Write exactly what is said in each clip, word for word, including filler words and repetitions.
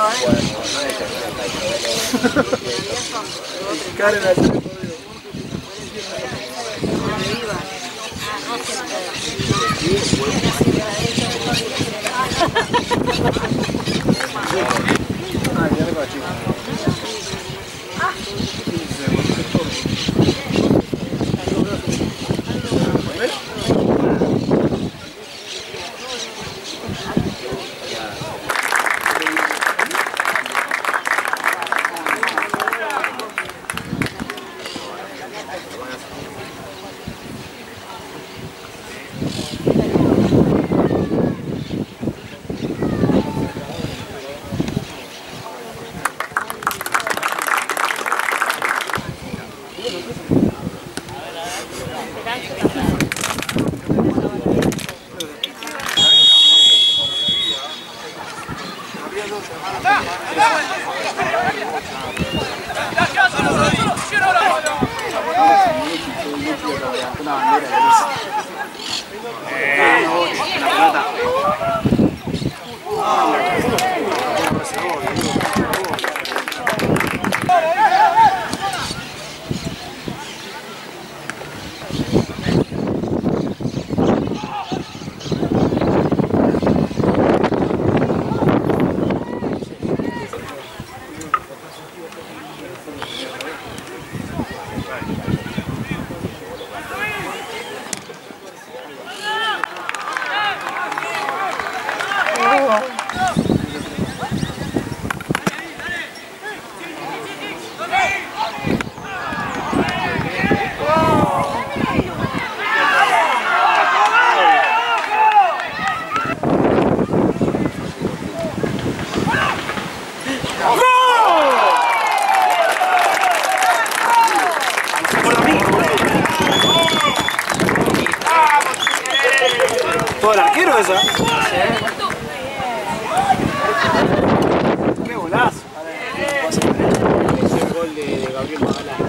¿Todo el arquero esa? ¡Qué golazo! El gol de Gabriel Magalán.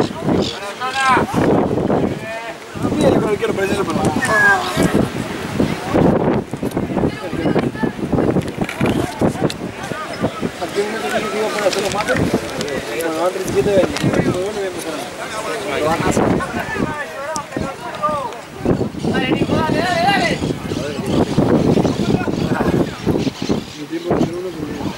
Mira el arquero, parece eso, pero... Aquí un momento que iba para hacer los mates. Bueno, van treinta y siete veinte. Bueno, voy a empezar. Lo van a hacer. Dale, Nico, dale, dale, dale. Mi tiempo de ser uno por uno.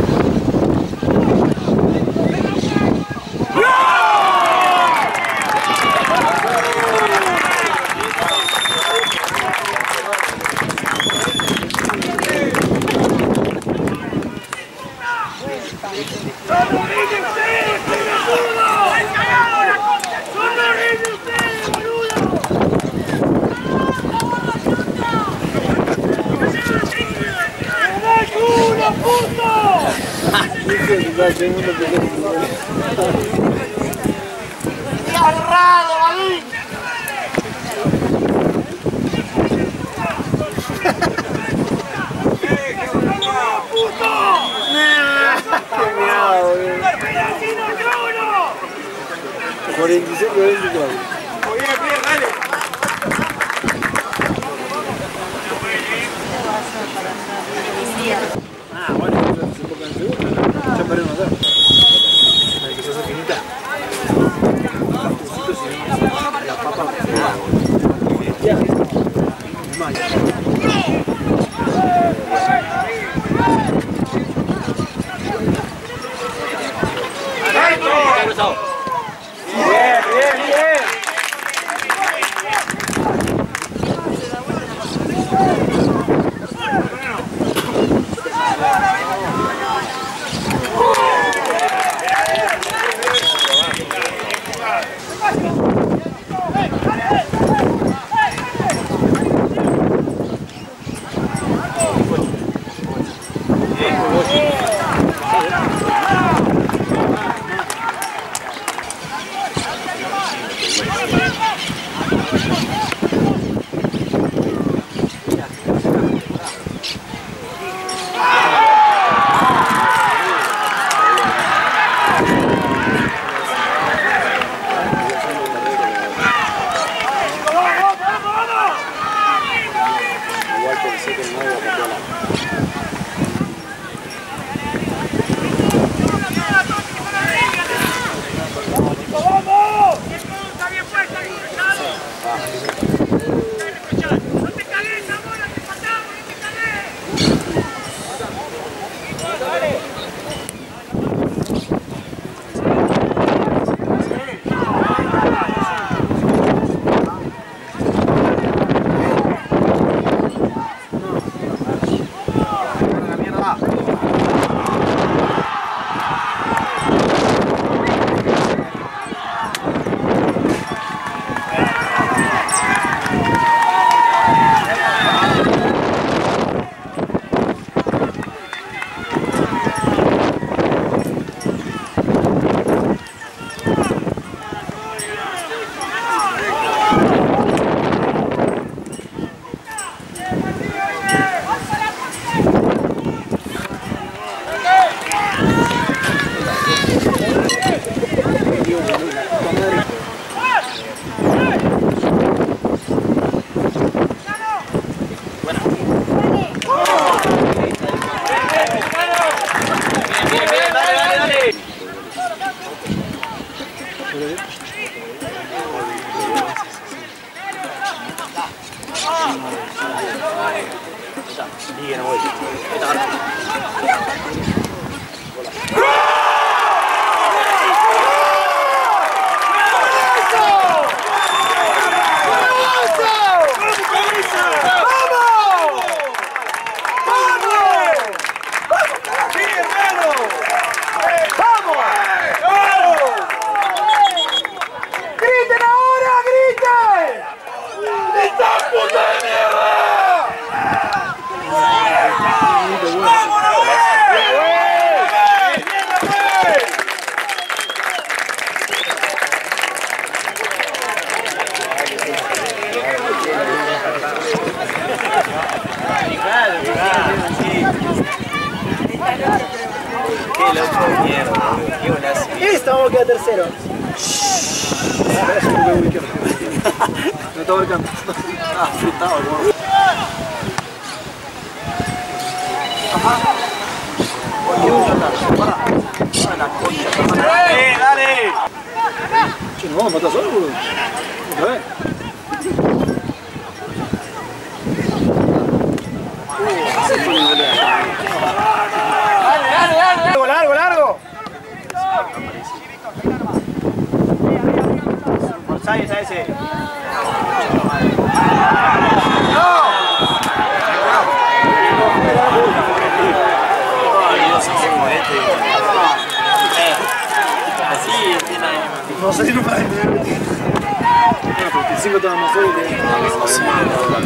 ¡Agarrado, Balín! cuarenta y seis, cuarenta y cuatro. Ah, bueno, se toca en segunda. Ya paré de matar. Hay que se hace finita. La papa. Ya. Bien, bien, bien. Igual pensé que no iba a cambiar la... Y que no voy. Listo, vamos a quedar tercero. Me está marcando. Ah, fritado, ¿no? Ajá. ¡Eh, dale! Che, no, mata solo, boludo. ¿Otra vez? Dale, dale, dale. Largo, largo, largo. Ahí está ese. No sé si no puede. El cinco estaba más fuerte.